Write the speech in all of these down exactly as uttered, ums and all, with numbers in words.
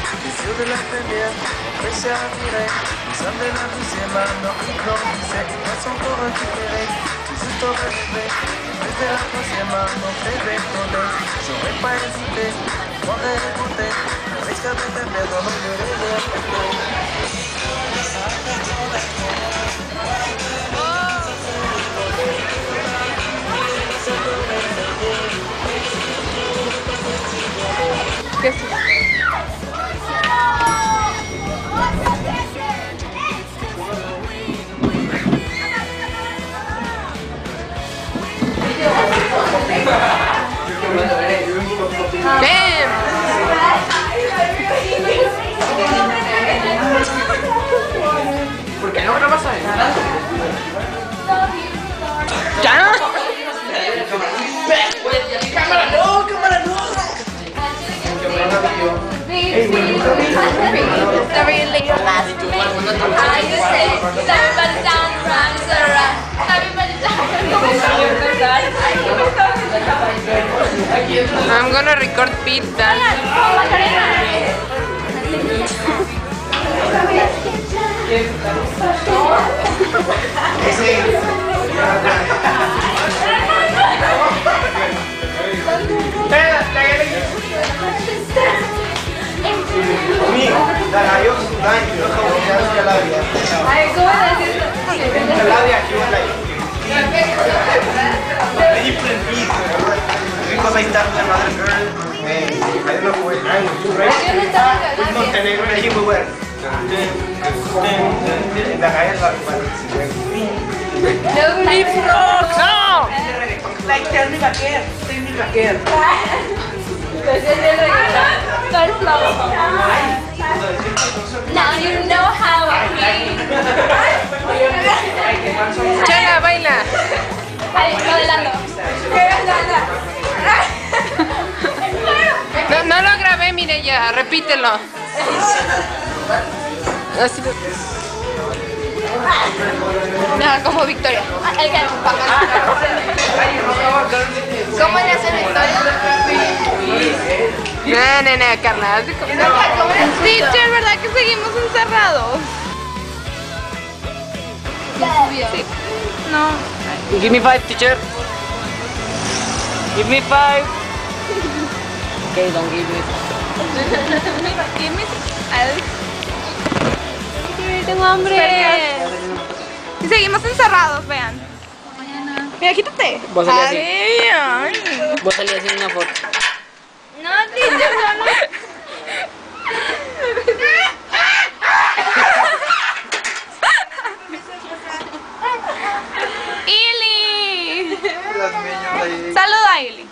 Les yeux de la première, pressés à virer. Nous sommes de la deuxième, alors ils grandissaient. Ils restent encore récupérés, des histoires rêvées. Plus de la troisième, alors bébé collé. J'aurais pas hésité, m'aurais écouté. Le risque de te perdre, non de ¿Qué es eso? Damn. ¿Por qué no grabas ahí? ¿Ya? ¡Cámara no! ¡Cámara no! Sorry, later last minute. I just say, everybody down, run, run. Everybody down. I'm gonna record pizza. Because I started another girl, and I don't know where I'm with Montenegro, and we were. La calle No, leave vlogs. No. Like, tell me again. Tell me again. Now you know how I feel. Chala, baila. Modelando. No, no lo grabé, mire ya, repítelo. Así lo... No, como Victoria. ¿Cómo le hace Victoria? No, no, no, Carla. Teacher, ¿verdad que seguimos encerrados? Sí. No. Give me five, teacher. Give me five. Okay, don't give me. Give me. Tengo hambre. Y seguimos encerrados, vean. Mira, quítate. Vos salí así. Ay, ay. Vos salí así en una foto. No, teacher, no, no. Ili. Saluda a Ili.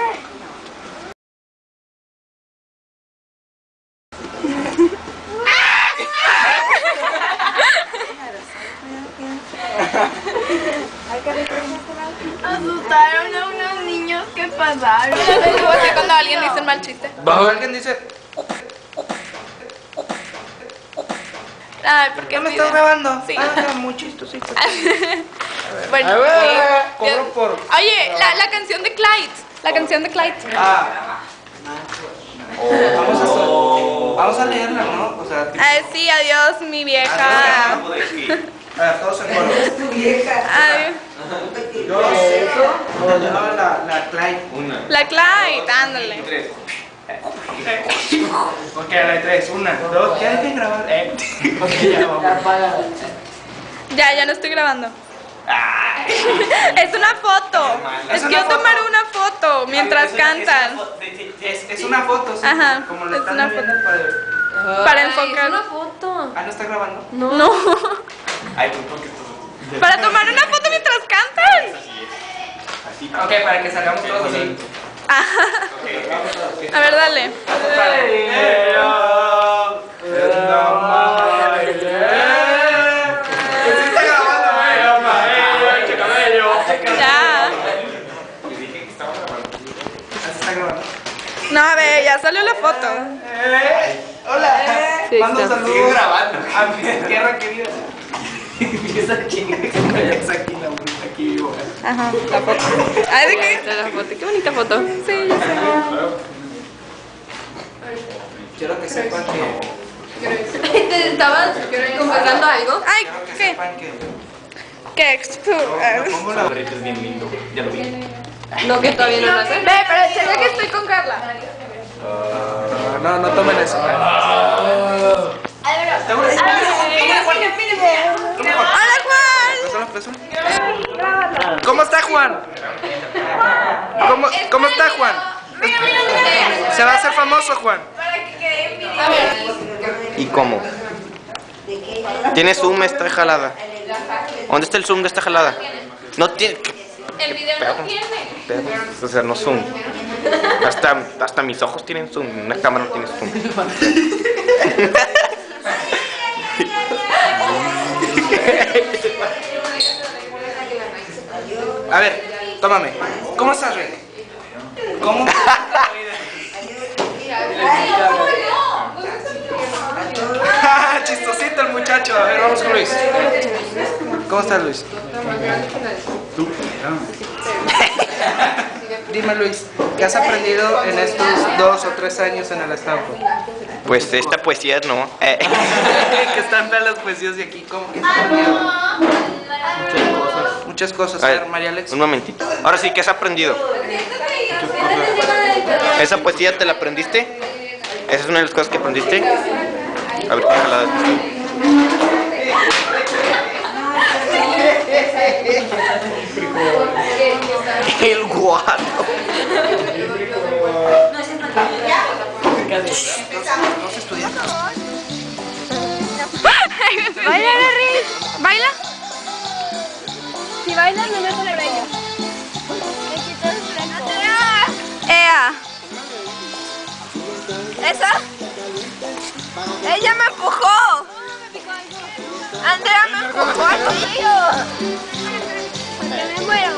Asustaron a unos niños que pasaron. Cuando alguien dice un mal chiste. Bajo alguien dice. Ay, ¿por qué ¿Ya me me estás grabando? Sí. Ah, muy chistosito. Bueno, A ver, sí. cobro por. Oye, la, la canción de Clyde. La canción de Clyde. Ah. Vamos a, vamos a leerla, ¿no? O sea, tipo, Ay, sí, adiós, mi vieja. a ver, todos en coro. Ay, Yo, yo, yo, la, la Clyde. Una. la Clyde, ándale. Tres. Ok, la de tres. Una, dos. Ya dejen grabar. Eh. Ok, ya vamos. Ya, ya no estoy grabando. Es una foto. Es Es una que yo foto. tomar una foto mientras Es una- cantan. Es, es una foto, sí. Ajá, Como lo es están una viendo para. Para enfocar. foto. Ah, ¿no está grabando? No. Ay, pues porque esto. Para tomar una foto mientras cantan. Así. Ok, para que salgamos todos así. Ajá. Ok, vamos todos así. A ver, dale. Ya. No, a ver, ya salió la foto. Hola. Sí, Mando está. saludos grabando. A mi tierra querida. Es aquí, es aquí la bonita, aquí vivo. Ajá, la foto. Ay, ¿de qué? La foto. Qué bonita foto. Sí, ya sé. Quiero que sepan que... ¿Te estabas confesando algo? Ay, Quiero que ¿qué? sepan que... ¿Qué expo? Me pongo la... Es bien lindo, ya lo vi. No, que todavía no lo hace. Ve, pero sé que estoy con Carla. Ah, no, no tomen eso. ¡Hola, Juan! Pásalo, pásalo. ¿Cómo está Juan? ¿Cómo, ¿Cómo está Juan? Se va a hacer famoso Juan. A ver. ¿Y cómo? ¿Tiene zoom esta jalada? ¿Dónde está el zoom de esta jalada? No tiene... El video no tiene. O sea, no zoom. Hasta, hasta mis ojos tienen zoom. Una cámara no tiene zoom. A ver, tómame. ¿Cómo estás, Rick? ¿Cómo? Chistosito el muchacho. A ver, vamos con Luis. ¿Cómo estás, Luis? Dime, Luis, ¿qué has aprendido en estos dos o tres años en el Stanford? Pues esta poesía no. Eh. Que están feas las poesías de aquí. ¿Cómo que has aprendido? Muchas cosas. A A ver, ver, María Alex. un momentito. Ahora sí, ¿qué has aprendido? ¿Esa poesía te la aprendiste? ¿Esa es una de las cosas que aprendiste? A ver, ¿qué jalada es? El guato. Dos estudiantes. Baila, Rick. ¿Baila? Si bailas, no me hace el bello. Ea. ¿Esa? Ella me empujó. Andrea me empujó al tío. Me muero.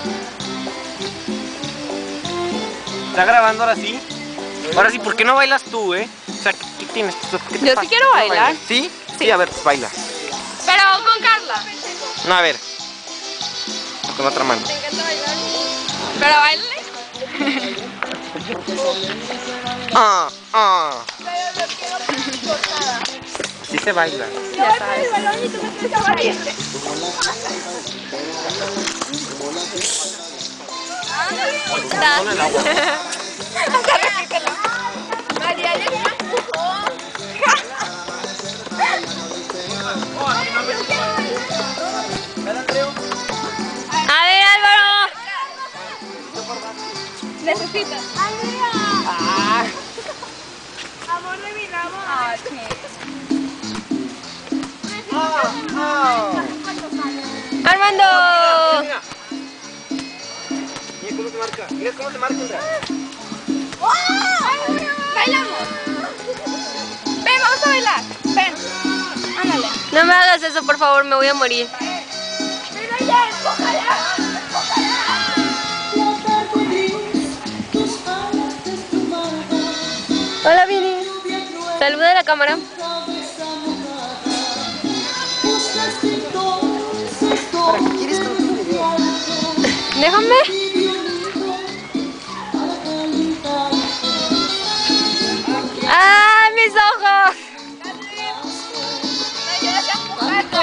¿Está grabando ahora sí? Ahora sí, ¿por qué no bailas tú, eh? O sea, ¿qué, qué tienes? ¿Qué te Yo sí pasa? quiero ¿No bailar. bailas? ¿Sí? Sí, a ver, pues baila. Pero con Carla. No, a ver. Con otra mano. Me encanta bailar. Pero baile. Ah, ah. Pero lo quiero cortada. Sí se baila. Yo voy por el balón y tú me tienes a valiente. María Alex me empujó. A ver, Álvaro. Necesitas. Andrea. Ah. Amor de mi amor. Ah, Armando. Mira cómo se marca. Mira cómo se marca. Bailamos. Ven, vamos a bailar. Ven. Ándale. No me hagas eso, por favor, me voy a morir. Pero ya, empújala. Hola, Vini. Saluda a la cámara. ¿Para qué quieres con tu video? Déjame. ¡Ah, mis ojos! Me ayudas a empujarte.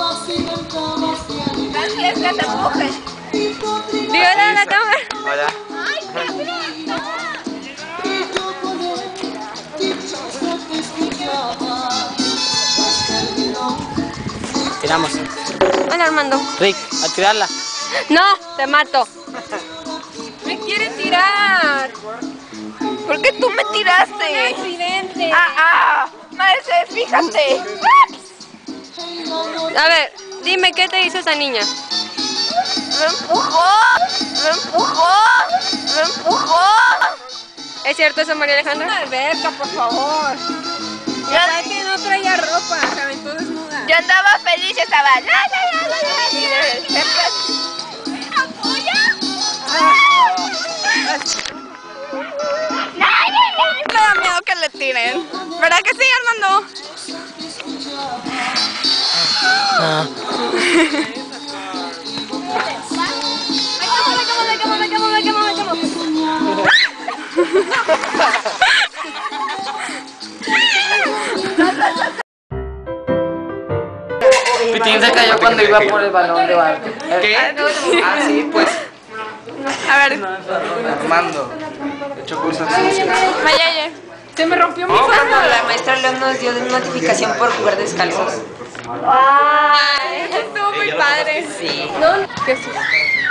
¿Quieres que te empuje? Dígale a la cámara. Hola. ¡Ay, qué lindo! Tiramos. Hola, Armando. Rick, a tirarla. No, te mato. Me quiere tirar. ¿Por qué tú me tiraste? Un accidente. Ah, ah. Marce, fíjate. A ver, dime, ¿qué te hizo esa niña? Me empujó. Me empujó. Me empujó. ¿Es cierto eso, María Alejandra? Una alberca, por favor. Ya que no traía ropa, se aventó desnuda. Yo andaba feliz, estaba la la la la la. Y de repente. Me da miedo que le tiren. ¿Verdad que sí, Armando? Ah. Me quemo, me quemo, me quemo, me quemo, me quemo, me quemo. Valentín se cayó cuando iba por el balón de barco. ¿Qué? Ah, sí, pues. A ver, Armando. He hecho cosas sucias. Mayaya. Se me rompió mi Cuando la maestra León nos dio notificación por jugar descalzos. Ay, estuvo muy padre. Sí. ¿No? ¿Qué sí?